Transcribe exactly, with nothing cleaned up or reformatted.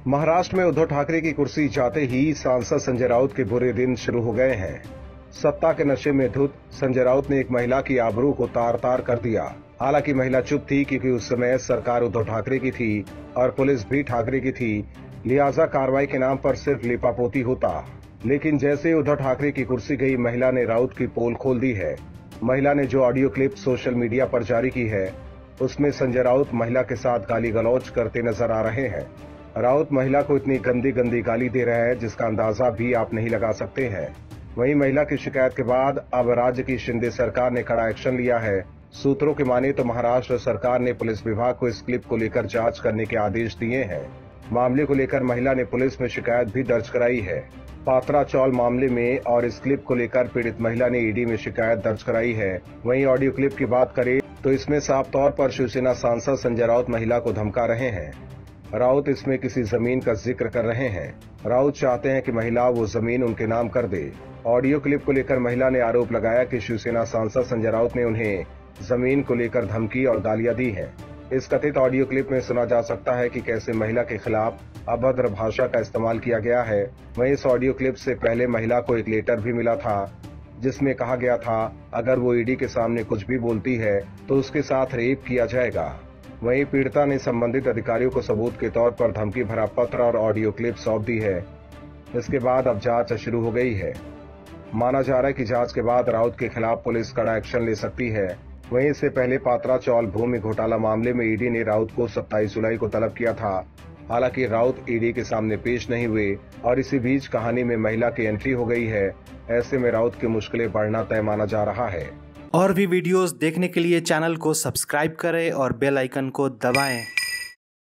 महाराष्ट्र में उद्धव ठाकरे की कुर्सी जाते ही सांसद संजय राउत के बुरे दिन शुरू हो गए हैं। सत्ता के नशे में धुत संजय राउत ने एक महिला की आबरू को तार तार कर दिया। हालांकि महिला चुप थी क्योंकि उस समय सरकार उद्धव ठाकरे की थी और पुलिस भी ठाकरे की थी, लिहाजा कार्रवाई के नाम पर सिर्फ लिपापोती होता। लेकिन जैसे उद्धव ठाकरे की कुर्सी गई, महिला ने राउत की पोल खोल दी है। महिला ने जो ऑडियो क्लिप सोशल मीडिया पर जारी की है, उसमें संजय राउत महिला के साथ गाली गलौज करते नजर आ रहे हैं। राउत महिला को इतनी गंदी गंदी गाली दे रहा है जिसका अंदाजा भी आप नहीं लगा सकते हैं। वहीं महिला की शिकायत के बाद अब राज्य की शिंदे सरकार ने कड़ा एक्शन लिया है। सूत्रों की माने तो महाराष्ट्र सरकार ने पुलिस विभाग को इस क्लिप को लेकर जांच करने के आदेश दिए हैं। मामले को लेकर महिला ने पुलिस में शिकायत भी दर्ज कराई है। पात्रा चौल मामले में और इस क्लिप को लेकर पीड़ित महिला ने ईडी में शिकायत दर्ज कराई है। वहीं ऑडियो क्लिप की बात करें तो इसमें साफ तौर पर शिवसेना सांसद संजय राउत महिला को धमका रहे हैं। राउत इसमें किसी जमीन का जिक्र कर रहे हैं। राउत चाहते हैं कि महिला वो जमीन उनके नाम कर दे। ऑडियो क्लिप को लेकर महिला ने आरोप लगाया कि शिवसेना सांसद संजय राउत ने उन्हें जमीन को लेकर धमकी और गालियां दी हैं। इस कथित ऑडियो क्लिप में सुना जा सकता है कि कैसे महिला के खिलाफ अभद्र भाषा का इस्तेमाल किया गया है। वहीं इस ऑडियो क्लिप से पहले महिला को एक लेटर भी मिला था जिसमें कहा गया था अगर वो ईडी के सामने कुछ भी बोलती है तो उसके साथ रेप किया जाएगा। वहीं पीड़िता ने संबंधित अधिकारियों को सबूत के तौर पर धमकी भरा पत्र और ऑडियो क्लिप सौंप दी है। इसके बाद अब जांच शुरू हो गई है। माना जा रहा है कि जांच के बाद राउत के खिलाफ पुलिस कड़ा एक्शन ले सकती है। वहीं इससे पहले पात्रा चौल भूमि घोटाला मामले में ईडी ने राउत को सत्ताईस जुलाई को तलब किया था। हालांकि राउत ईडी के सामने पेश नहीं हुए और इसी बीच कहानी में महिला की एंट्री हो गई है। ऐसे में राउत की मुश्किलें बढ़ना तय माना जा रहा है। और भी वीडियोस देखने के लिए चैनल को सब्सक्राइब करें और बेल आइकन को दबाएं।